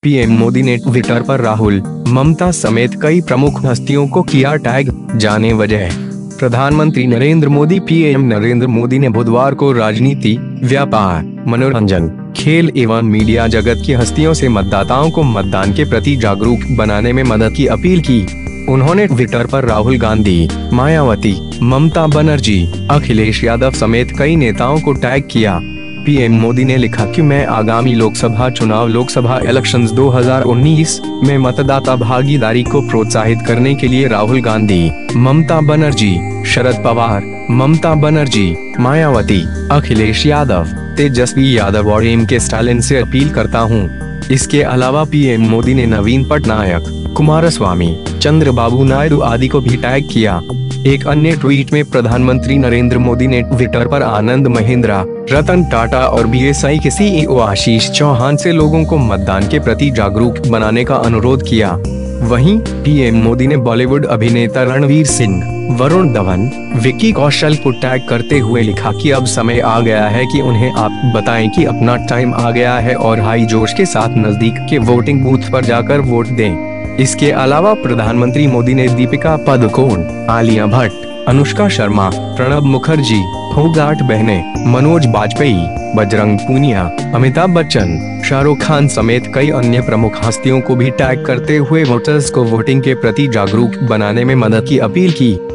PM Modi ने Twitter पर राहुल, ममता समेत कई प्रमुख हस्तियों को किया टैग। जाने वजह। प्रधानमंत्री नरेंद्र मोदी पीएम नरेंद्र मोदी ने बुधवार को राजनीति, व्यापार, मनोरंजन, खेल एवं मीडिया जगत की हस्तियों से मतदाताओं को मतदान के प्रति जागरूक बनाने में मदद की अपील की। उन्होंने ट्विटर पर राहुल गांधी, मायावती, ममता बनर्जी, अखिलेश यादव समेत कई नेताओं को टैग किया। पीएम मोदी ने लिखा कि मैं आगामी लोकसभा चुनाव लोकसभा इलेक्शंस 2019 में मतदाता भागीदारी को प्रोत्साहित करने के लिए राहुल गांधी, ममता बनर्जी, शरद पवार, ममता बनर्जी, मायावती, अखिलेश यादव, तेजस्वी यादव और एम.के. स्टालिन से अपील करता हूं। इसके अलावा पीएम मोदी ने नवीन पटनायक, कुमारस्वामी, चंद्रबाबू नायडू आदि को भी टैग किया। एक अन्य ट्वीट में प्रधानमंत्री नरेंद्र मोदी ने ट्विटर पर आनंद महिंद्रा, रतन टाटा और बीएसई के सीईओ आशीष चौहान से लोगों को मतदान के प्रति जागरूक बनाने का अनुरोध किया। वहीं पीएम मोदी ने बॉलीवुड अभिनेता रणवीर सिंह, वरुण धवन, विक्की कौशल को टैग करते हुए लिखा कि अब समय आ गया है कि उन्हें आप बताएं कि अपना टाइम आ गया है और हाई जोश के साथ नजदीक के वोटिंग बूथ पर जाकर वोट दें। इसके अलावा प्रधानमंत्री मोदी ने दीपिका पादुकोण, आलिया भट्ट, अनुष्का शर्मा, प्रणब मुखर्जी, फोगाट बहनें, मनोज बाजपेयी, बजरंग पूनिया, अमिताभ बच्चन, शाहरुख खान समेत कई अन्य प्रमुख हस्तियों को भी टैग करते हुए वोटर्स को वोटिंग के प्रति जागरूक बनाने में मदद की अपील की।